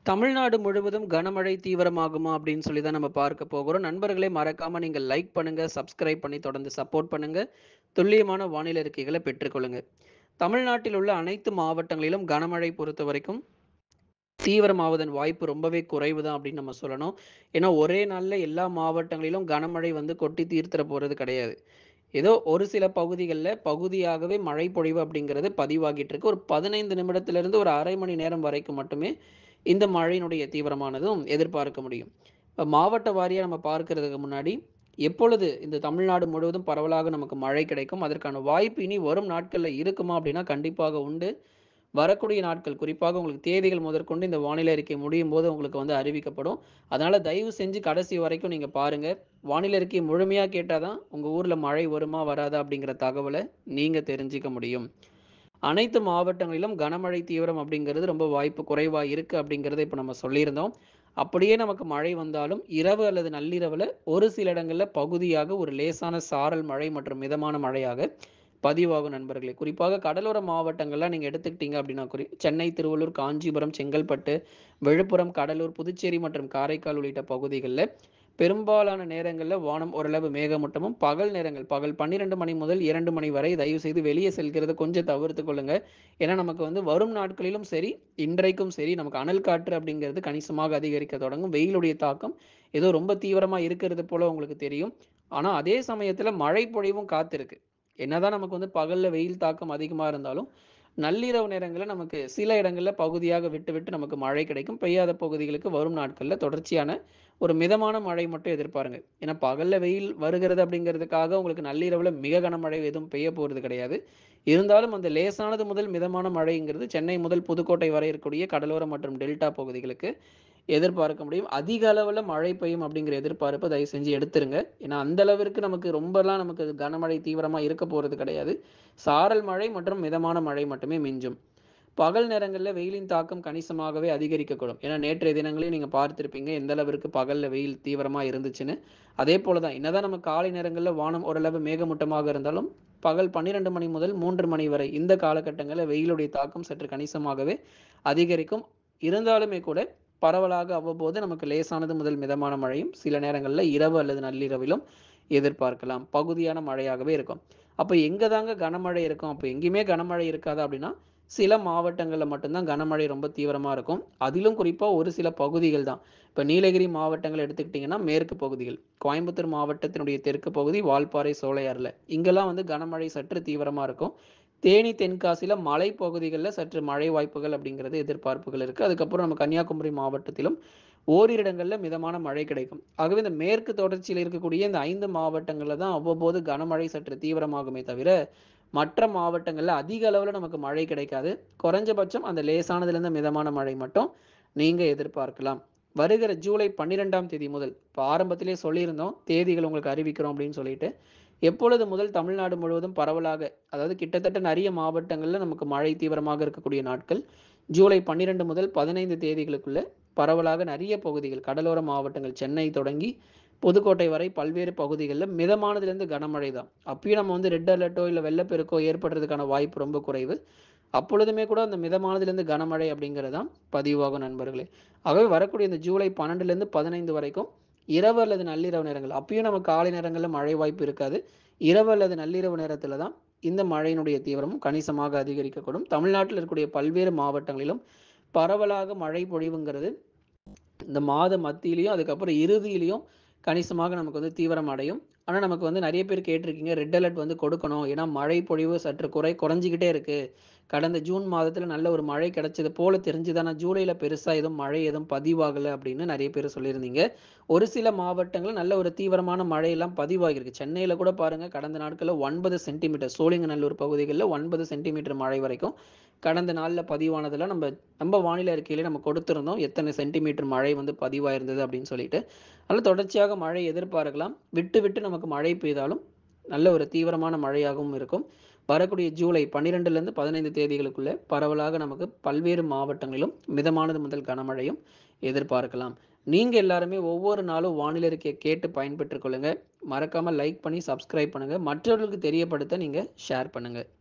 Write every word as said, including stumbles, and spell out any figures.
தமிழ்நாடு முழுவதும் கனமழை தீவிரமாகுமா அப்படின்னு சொல்லி தான் நம்ம பார்க்க போகிறோம். நண்பர்களே மறக்காம நீங்க லைக் பண்ணுங்க, சப்ஸ்கிரைப் பண்ணி தொடர்ந்து சப்போர்ட் பண்ணுங்க. துல்லியமான வானிலை அறிக்கைகளை பெற்றுக்கொள்ளுங்க. தமிழ்நாட்டில் உள்ள அனைத்து மாவட்டங்களிலும் கனமழை பொறுத்தவரைக்கும் தீவிரமாவதன் வாய்ப்பு ரொம்பவே குறைவு தான் அப்படின்னு நம்ம சொல்லணும். ஏன்னா ஒரே நாள்ல எல்லா மாவட்டங்களிலும் கனமழை வந்து கொட்டி தீர்த்துற போறது கிடையாது. ஏதோ ஒரு சில பகுதிகள்ல பகுதியாகவே மழை பொழிவு அப்படிங்கிறது பதிவாகிட்டு இருக்கு. ஒரு பதினைந்து நிமிடத்திலிருந்து ஒரு அரை மணி நேரம் வரைக்கும் மட்டுமே இந்த மழையினுடைய தீவிரமானதும் எதிர்பார்க்க முடியும். இப்ப மாவட்ட வாரியா நம்ம பார்க்கிறதுக்கு முன்னாடி, எப்பொழுது இந்த தமிழ்நாடு முழுவதும் பரவலாக நமக்கு மழை கிடைக்கும்? அதற்கான வாய்ப்பு இனி வரும் நாட்கள்ல இருக்குமா? அப்படின்னா கண்டிப்பாக உண்டு. வரக்கூடிய நாட்கள் குறிப்பாக உங்களுக்கு தேதிகள் முதற்கொண்டு இந்த வானிலை அறிக்கை முடியும்போது உங்களுக்கு வந்து அறிவிக்கப்படும். அதனால தயவு செஞ்சு கடைசி வரைக்கும் நீங்க பாருங்க. வானிலை அறிக்கை முழுமையா கேட்டா தான் உங்க ஊர்ல மழை வருமா? வராதா? அப்படிங்கிற தகவல நீங்க தெரிஞ்சுக்க முடியும். அனைத்து மாவட்டங்களிலும் கனமழை தீவிரம் அப்படிங்கிறது ரொம்ப வாய்ப்பு குறைவா இருக்கு அப்படிங்கிறத இப்ப நம்ம சொல்லியிருந்தோம். அப்படியே நமக்கு மழை வந்தாலும் இரவு அல்லது நள்ளிரவுல ஒரு சில இடங்கள்ல பகுதியாக ஒரு லேசான சாரல் மழை மற்றும் மிதமான மழையாக பதிவாகும் நண்பர்களே. குறிப்பாக கடலோர மாவட்டங்கள்லாம் நீங்க எடுத்துக்கிட்டீங்க அப்படின்னா குறி சென்னை, திருவள்ளூர், காஞ்சிபுரம், செங்கல்பட்டு, விழுப்புரம், கடலூர், புதுச்சேரி மற்றும் காரைக்கால் உள்ளிட்ட பகுதிகள்ல பெரும்பாலான நேரங்கள்ல வானம் ஓரளவு மேகமூட்டமும், பகல் நேரங்கள் பகல் பன்னிரண்டு மணி முதல் இரண்டு மணி வரை தயவு செய்து வெளிய செல்கிறத கொஞ்சம் தவிர்த்துக் கொள்ளுங்க. ஏன்னா, நமக்கு வந்து வரும் நாட்களிலும் சரி, இன்றைக்கும் சரி நமக்கு அனல் காற்று அப்படிங்கிறது கணிசமாக அதிகரிக்க தொடங்கும். வெயிலுடைய தாக்கம் ஏதோ ரொம்ப தீவிரமா இருக்கிறது போல உங்களுக்கு தெரியும். ஆனா, அதே சமயத்துல மழை பொழிவும் காத்திருக்கு. என்னதான் நமக்கு வந்து பகல்ல வெயில் தாக்கம் அதிகமா இருந்தாலும், நள்ளிரவு நேரங்கள்ல நமக்கு சில இடங்கள்ல பகுதியாக விட்டு, விட்டு நமக்கு மழை கிடைக்கும். பெய்யாத பகுதிகளுக்கு வரும் நாட்கள்ல தொடர்ச்சியான ஒரு மிதமான மழை மட்டும் எதிர்பாருங்க. ஏன்னா பகல்ல வெயில் வருகிறது அப்படிங்கிறதுக்காக உங்களுக்கு நள்ளிரவுல மிக கனமழை எதுவும் பெய்ய போறது கிடையாது. இருந்தாலும் அந்த லேசானது முதல் மிதமான மழைங்கிறது சென்னை முதல் புதுக்கோட்டை வரை இருக்கக்கூடிய கடலோர மற்றும் டெல்டா பகுதிகளுக்கு எதிர்பார்க்க முடியும். அதிக அளவுல மழை பெய்யும் அப்படிங்கிற எதிர்பார்ப்ப தயவு செஞ்சு எடுத்துருங்க. ஏன்னா அந்த அளவிற்கு நமக்கு ரொம்பலாம் நமக்கு கனமழை தீவிரமா இருக்க போறது கிடையாது. சாரல் மழை மற்றும் மிதமான மழை மட்டுமே மிஞ்சும். பகல் நேரங்கள்ல வெயிலின் தாக்கம் கணிசமாகவே அதிகரிக்கக்கூடும். ஏன்னா நேற்றைய தினங்களையும் நீங்க பார்த்திருப்பீங்க, எந்த அளவிற்கு பகல்ல வெயில் தீவிரமா இருந்துச்சுன்னு. அதே போல தான் என்னதான் நம்ம காலை நேரங்கள்ல வானம் ஓரளவு மேகமூட்டமாக இருந்தாலும், பகல் பன்னிரண்டு மணி முதல் மூன்று மணி வரை இந்த காலகட்டங்கள்ல வெயிலுடைய தாக்கம் சற்று கணிசமாகவே அதிகரிக்கும். இருந்தாலுமே கூட பரவலாக அவ்வப்போது நமக்கு லேசானது முதல் மிதமான மழையும், சில நேரங்கள்ல இரவு அல்லது நள்ளிரவிலும் எதிர்பார்க்கலாம். பகுதியான மழையாகவே இருக்கும். அப்ப எங்க தாங்க கனமழை இருக்கும்? அப்ப எங்கேயுமே கனமழை இருக்காதா? அப்படின்னா, சில மாவட்டங்கள்ல மட்டும் தான் கனமழை ரொம்ப தீவிரமா இருக்கும். அதிலும் குறிப்பா ஒரு சில பகுதிகள் தான். இப்ப நீலகிரி மாவட்டங்கள் எடுத்துக்கிட்டீங்கன்னா, மேற்கு பகுதிகள். கோயம்புத்தூர் மாவட்டத்தினுடைய தெற்கு பகுதி, வால்பாறை, சோலையாறுல. இங்கெல்லாம் வந்து கனமழை சற்று தீவிரமா இருக்கும். தேனி, தென்காசில மலைப்பகுதிகள்ல சற்று மழை வாய்ப்புகள் அப்படிங்கிறது எதிர்பார்ப்புகள் இருக்கு. அதுக்கப்புறம் நம்ம கன்னியாகுமரி மாவட்டத்திலும் ஓரிரு இடங்கள்ல மிதமான மழை கிடைக்கும். ஆகவே இந்த மேற்கு தொடர்ச்சியில இருக்கக்கூடிய இந்த ஐந்து மாவட்டங்கள்ல தான் அவ்வப்போது கனமழை சற்று தீவிரமாகுமே தவிர, மற்ற மாவட்டங்கள்ல அதிக அளவுல நமக்கு மழை கிடைக்காது. குறைஞ்சபட்சம் அந்த லேசானதிலிருந்து மிதமான மழை மட்டும் நீங்க எதிர்பார்க்கலாம். வருகிற ஜூலை பன்னிரண்டாம் தேதி முதல், இப்ப ஆரம்பத்திலேயே சொல்லியிருந்தோம், தேதிகள் உங்களுக்கு அறிவிக்கிறோம் அப்படின்னு சொல்லிட்டு. எப்பொழுது முதல் தமிழ்நாடு முழுவதும் பரவலாக, அதாவது கிட்டத்தட்ட நிறைய மாவட்டங்கள்ல நமக்கு மழை தீவிரமாக இருக்கக்கூடிய நாட்கள், ஜூலை பன்னிரண்டு முதல் பதினைந்து தேதிகளுக்குள்ள பரவலாக நிறைய பகுதிகள், கடலோர மாவட்டங்கள் சென்னை தொடங்கி புதுக்கோட்டை வரை பல்வேறு பகுதிகள்ல மிதமானதிலிருந்து கனமழை தான். அப்பயும் நம்ம வந்து ரெட் அலர்ட்டோ இல்ல வெள்ளப்பெருக்கோ ஏற்படுறதுக்கான வாய்ப்பு ரொம்ப குறைவு. அப்பொழுதுமே கூட அந்த மிதமானதிலிருந்து கனமழை அப்படிங்கிறது தான் பதிவாகும் நண்பர்களே. ஆகவே வரக்கூடிய இந்த ஜூலை பன்னிரண்டிலிருந்து பதினைந்து வரைக்கும் இரவு அல்லது நள்ளிரவு நேரங்கள், அப்பயும் நம்ம காலை நேரங்கள்ல மழை வாய்ப்பு இருக்காது. இரவு அல்லது நள்ளிரவு நேரத்துல தான் இந்த மழையினுடைய தீவிரமும் கணிசமாக அதிகரிக்கக்கூடும். தமிழ்நாட்டில் இருக்கக்கூடிய பல்வேறு மாவட்டங்களிலும் பரவலாக மழை பொழிவுங்கிறது இந்த மாத மத்தியிலயும், அதுக்கப்புறம் இறுதியிலயும் கணிசமாக நமக்கு வந்து தீவிரம் அடையும். ஆனா, நமக்கு வந்து நெறைய பேர் கேட்டிருக்கீங்க, ரெட் அலர்ட் வந்து கொடுக்கணும். ஏன்னா, மழை பொழிவு சற்று குறை குறைஞ்சுகிட்டே இருக்கு. கடந்த ஜூன் மாதத்துல நல்ல ஒரு மழை கிடைச்சது போல தெரிஞ்சுது. ஆனா, ஜூலைல பெருசா எதுவும் மழை எதுவும் பதிவாகல அப்படின்னு நெறைய பேர் சொல்லியிருந்தீங்க. ஒரு சில மாவட்டங்கள்ல நல்ல ஒரு தீவிரமான மழையெல்லாம் பதிவாகியிருக்கு. சென்னையில கூட பாருங்க, கடந்த நாட்கள்ல ஒன்பது சென்டிமீட்டர் சோழிங்கநல்லூர் பகுதிகள்ல ஒன்பது சென்டிமீட்டர் மழை வரைக்கும் கடந்த நாள்ல பதிவானதெல்லாம் நம்ப நம்ம வானிலை அறிக்கையிலே நம்ம கொடுத்திருந்தோம். எத்தனை சென்டிமீட்டர் மழை வந்து பதிவாயிருந்தது அப்படின்னு சொல்லிட்டு. அதனால தொடர்ச்சியாக மழை எதிர்பார்க்கலாம். விட்டு, விட்டு நமக்கு மழை பெய்தாலும், நல்ல ஒரு தீவிரமான மழையாகவும் இருக்கும். வரக்கூடிய ஜூலை பன்னிரண்டிலிருந்து பதினைந்து தேதிகளுக்குள்ள பரவலாக நமக்கு பல்வேறு மாவட்டங்களிலும் மிதமானது முதல் கனமழையும் எதிர்பார்க்கலாம். நீங்க எல்லாருமே ஒவ்வொரு நாளும் வானிலை அறிக்கைய கேட்டு பயன்பெற்றுக் கொள்ளுங்க. மறக்காம லைக் பண்ணி சப்ஸ்கிரைப் பண்ணுங்க. மற்றவர்களுக்கு தெரியப்படுத்த நீங்க ஷேர் பண்ணுங்க.